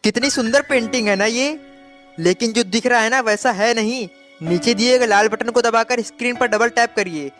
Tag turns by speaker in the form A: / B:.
A: कितनी सुंदर पेंटिंग है ना ये। लेकिन जो दिख रहा है ना वैसा है नहीं। नीचे दिए गए लाल बटन को दबाकर स्क्रीन पर डबल टैप करिए।